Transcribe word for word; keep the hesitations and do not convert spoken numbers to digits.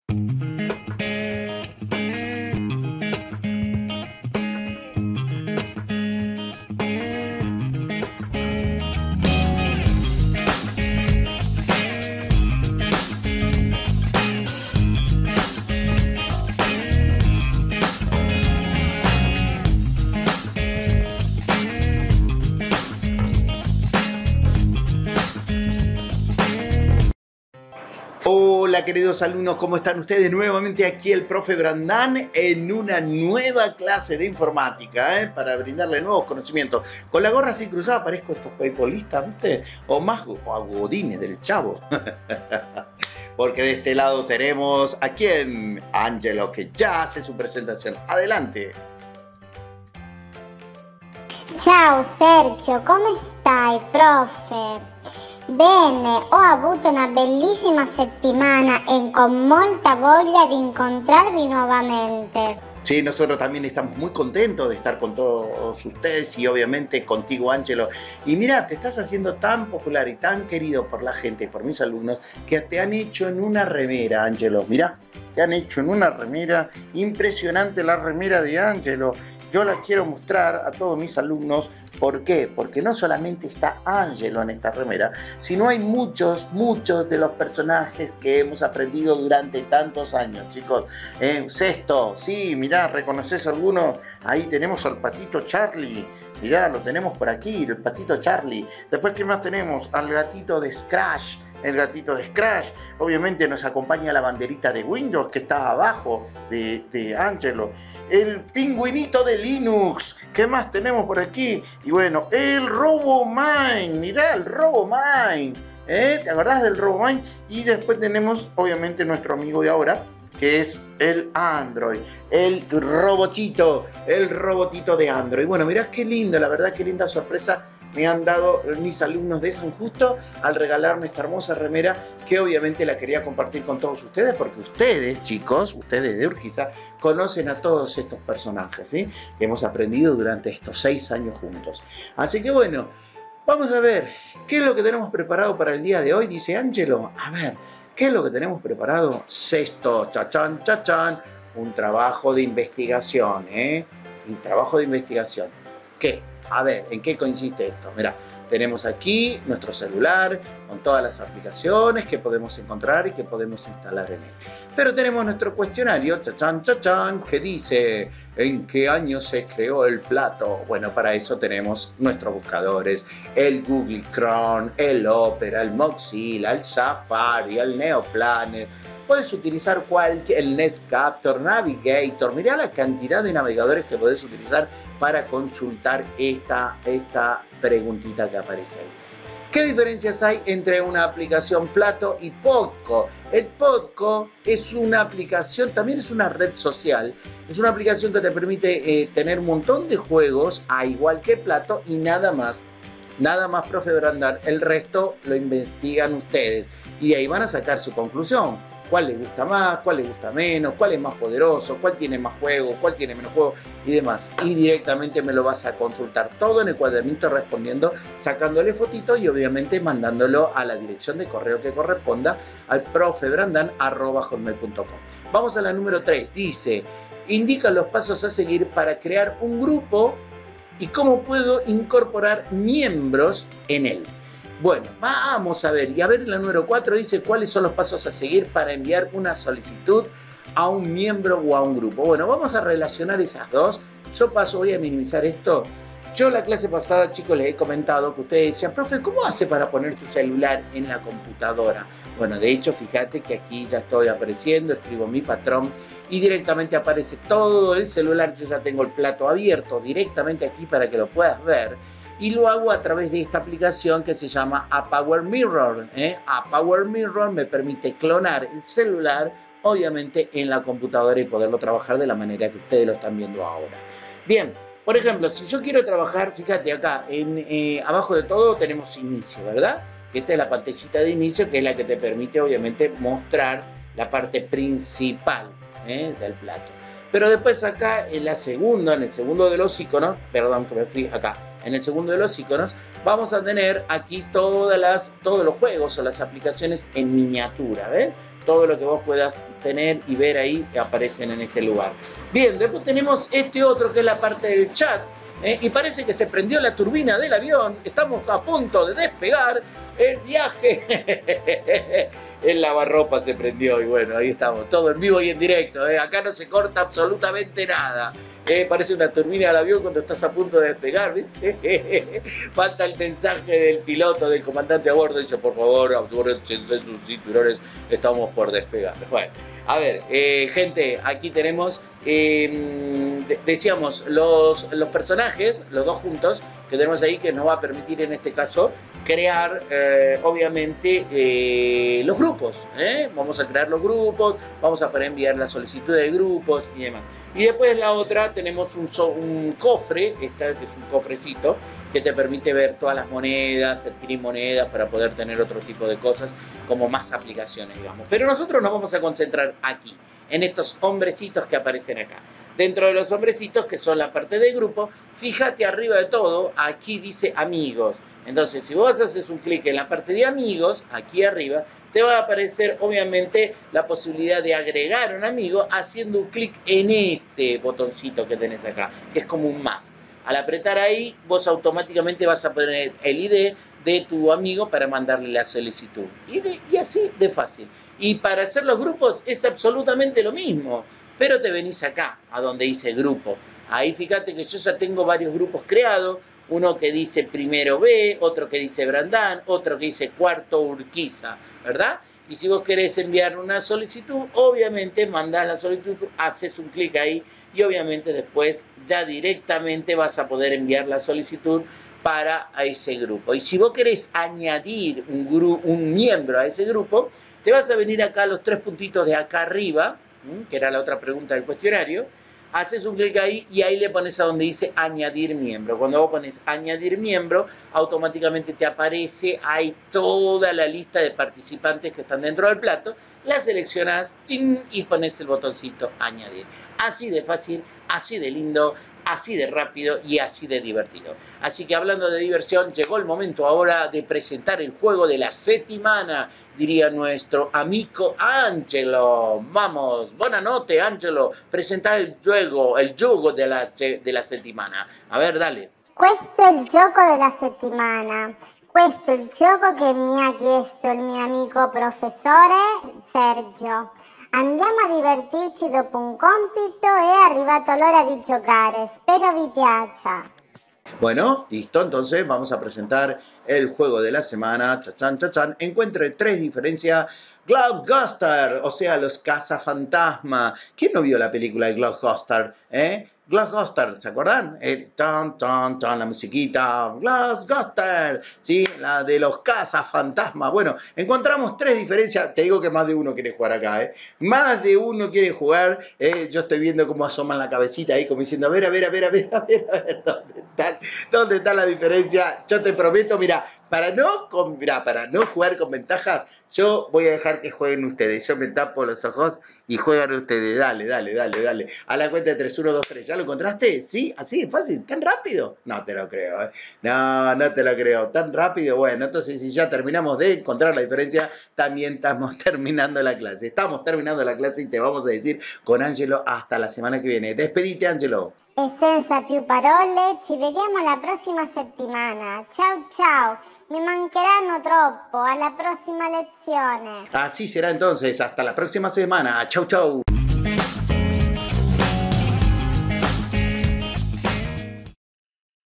Hola queridos alumnos, ¿cómo están ustedes? Nuevamente aquí el profe Brandán en una nueva clase de informática, ¿eh? Para brindarle nuevos conocimientos. Con la gorra así cruzada parezco estos paypolistas, ¿viste? O más o a Godines del Chavo. Porque de este lado tenemos a quién, Angelo, que ya hace su presentación. Adelante. Ciao Sergio, come stai, profe? Bene, ho avuto una bellissima settimana e con molta voglia di incontrarvi nuovamente. Sí, nosotros también estamos muy contentos de estar con todos ustedes y obviamente contigo, Angelo. Y mira, te estás haciendo tan popular y tan querido por la gente y por mis alumnos que te han hecho en una remera, Angelo. Mira, te han hecho en una remera. Impresionante la remera de Angelo. Yo la quiero mostrar a todos mis alumnos. ¿Por qué? Porque no solamente está Angelo en esta remera, sino hay muchos, muchos de los personajes que hemos aprendido durante tantos años, chicos. Eh, sexto, sí, mirá, ¿reconoces alguno? Ahí tenemos al patito Charlie. Mirá, lo tenemos por aquí, el patito Charlie. Después, ¿qué más tenemos? Al gatito de Scratch. El gatito de Scratch. Obviamente nos acompaña la banderita de Windows que está abajo de, de Angelo. El pingüinito de Linux. ¿Qué más tenemos por aquí? Y bueno, el RoboMine. Mirá, el RoboMine. ¿Eh? ¿Te acordás del RoboMine? Y después tenemos, obviamente, nuestro amigo de ahora, que es el Android, el robotito, el robotito de Android. Bueno, mirá qué lindo, la verdad, qué linda sorpresa me han dado mis alumnos de San Justo al regalarme esta hermosa remera que obviamente la quería compartir con todos ustedes porque ustedes, chicos, ustedes de Urquiza, conocen a todos estos personajes, ¿sí? Que hemos aprendido durante estos seis años juntos. Así que bueno, vamos a ver, ¿qué es lo que tenemos preparado para el día de hoy? Dice Angelo. A ver, ¿qué es lo que tenemos preparado? Sexto, chachán, chachán, un trabajo de investigación, ¿eh? Un trabajo de investigación. ¿Qué? A ver, ¿en qué consiste esto? Mirá, tenemos aquí nuestro celular con todas las aplicaciones que podemos encontrar y que podemos instalar en él. Pero tenemos nuestro cuestionario, chachán, chachán, que dice ¿en qué año se creó el plato? Bueno, para eso tenemos nuestros buscadores, el Google Chrome, el Opera, el Mozilla, el Safari, el Neoplanner. Puedes utilizar cualquier, el Netscape, Navigator. Mirá la cantidad de navegadores que podés utilizar para consultar esta, esta preguntita que aparece ahí. ¿Qué diferencias hay entre una aplicación Plato y Podco? El Podco es una aplicación, también es una red social. Es una aplicación que te permite eh, tener un montón de juegos, a igual que Plato, y nada más. Nada más, profe Brandán. El resto lo investigan ustedes. Y de ahí van a sacar su conclusión. ¿Cuál les gusta más? ¿Cuál les gusta menos? ¿Cuál es más poderoso? ¿Cuál tiene más juegos? ¿Cuál tiene menos juegos? Y demás. Y directamente me lo vas a consultar todo en el cuadernito respondiendo, sacándole fotito y obviamente mandándolo a la dirección de correo que corresponda al profebrandan arroba hotmail punto com. Vamos a la número tres. Dice, indica los pasos a seguir para crear un grupo y cómo puedo incorporar miembros en él. Bueno, vamos a ver, y a ver la número cuatro dice cuáles son los pasos a seguir para enviar una solicitud a un miembro o a un grupo. Bueno, vamos a relacionar esas dos. Yo paso, voy a minimizar esto. Yo la clase pasada, chicos, les he comentado que ustedes decían, profe, ¿cómo hace para poner su celular en la computadora? Bueno, de hecho, fíjate que aquí ya estoy apareciendo, escribo mi patrón y directamente aparece todo el celular. Yo ya tengo el plato abierto directamente aquí para que lo puedas ver. Y lo hago a través de esta aplicación que se llama ApowerMirror. ¿eh? ApowerMirror me permite clonar el celular, obviamente, en la computadora y poderlo trabajar de la manera que ustedes lo están viendo ahora. Bien, por ejemplo, si yo quiero trabajar, fíjate acá, en, eh, abajo de todo tenemos inicio, ¿verdad? Esta es la pantallita de inicio, que es la que te permite, obviamente, mostrar la parte principal ¿eh? del plato. Pero después acá, en la segunda, en el segundo de los iconos, perdón que me fui acá, en el segundo de los iconos, vamos a tener aquí todas las, todos los juegos o las aplicaciones en miniatura, ¿ves? todo lo que vos puedas tener y ver ahí aparecen en este lugar. Bien, después tenemos este otro que es la parte del chat, ¿eh? Y parece que se prendió la turbina del avión, estamos a punto de despegar, el viaje, el lavarropa se prendió y bueno, ahí estamos, todo en vivo y en directo, ¿eh? Acá no se corta absolutamente nada. Eh, parece una turbina del avión cuando estás a punto de despegar, ¿viste? Falta el mensaje del piloto, del comandante a bordo, dice, por favor, abróchense sus cinturones, estamos por despegar. Bueno, a ver, eh, gente, aquí tenemos, eh, de decíamos, los, los personajes, los dos juntos, que tenemos ahí, que nos va a permitir en este caso crear, eh, obviamente, eh, los grupos, ¿eh? Vamos a crear los grupos, vamos a poder enviar la solicitud de grupos y demás. Y después la otra tenemos un, so, un cofre, este es un cofrecito que te permite ver todas las monedas, adquirir monedas para poder tener otro tipo de cosas, como más aplicaciones, digamos. Pero nosotros nos vamos a concentrar aquí, en estos hombrecitos que aparecen acá. Dentro de los hombrecitos, que son la parte de grupo, fíjate arriba de todo, aquí dice amigos. Entonces, si vos haces un clic en la parte de amigos, aquí arriba, te va a aparecer obviamente la posibilidad de agregar un amigo haciendo un clic en este botoncito que tenés acá, que es como un más. Al apretar ahí, vos automáticamente vas a poner el I D de tu amigo para mandarle la solicitud. Y, de, y así de fácil. Y para hacer los grupos es absolutamente lo mismo, pero te venís acá, a donde dice grupo. Ahí fíjate que yo ya tengo varios grupos creados, uno que dice primero B, otro que dice Brandán, otro que dice cuarto Urquiza, ¿verdad? Y si vos querés enviar una solicitud, obviamente mandás la solicitud, haces un clic ahí y obviamente después ya directamente vas a poder enviar la solicitud para a ese grupo. Y si vos querés añadir un, gru un miembro a ese grupo, te vas a venir acá a los tres puntitos de acá arriba, ¿m? Que era la otra pregunta del cuestionario, haces un clic ahí y ahí le pones a donde dice añadir miembro. Cuando vos pones añadir miembro, automáticamente te aparece ahí toda la lista de participantes que están dentro del plato, la seleccionás y pones el botoncito añadir. Así de fácil, así de lindo, así de rápido y así de divertido. Así que hablando de diversión, llegó el momento ahora de presentar el juego de la settimana, diría nuestro amigo Angelo. Vamos, buonanotte Angelo, presenta il gioco, il gioco della, della settimana. A ver, dale. Questo è il gioco della settimana. Questo è il gioco che mi ha chiesto il mio amico professore Sergio. Andiamo a divertirci dopo un compito, è arrivato l'ora di giocare, spero vi piaccia. Bueno, listo, entonces vamos a presentar el juego de la semana, chachán, chachán. Encuentre tres diferencias. Ghostbusters, o sea, los cazafantasmas. ¿Quién no vio la película de Ghostbusters? ¿Eh? Ghostbusters, ¿se acuerdan? El tan, tan, tan, la musiquita, Ghostbusters, ¿sí? La de los cazafantasmas. Bueno, encontramos tres diferencias. Te digo que más de uno quiere jugar acá, ¿eh? Más de uno quiere jugar. ¿eh? Yo estoy viendo cómo asoman la cabecita ahí, como diciendo, a ver, a ver, a ver, a ver, a ver, a ver, ¿dónde está, dónde está la diferencia? Yo te prometo, mira, para no, con, mira, para no jugar con ventajas, yo voy a dejar que jueguen ustedes. Yo me tapo los ojos y juegan ustedes. Dale, dale, dale, dale. A la cuenta de tres, uno, dos, tres. ¿Ya lo encontraste? ¿Sí? ¿Así? ¿Fácil? ¿Tan rápido? No te lo creo, ¿eh? No, no te lo creo. ¿Tan rápido? Bueno, entonces si ya terminamos de encontrar la diferencia, también estamos terminando la clase. Estamos terminando la clase y te vamos a decir con Angelo hasta la semana que viene. Despedite, Angelo. E senza più parole, ci vediamo la prossima settimana. Ciao ciao, mi mancheranno troppo, alla prossima lezione. Así será entonces, hasta la próxima semana. Chau, chau.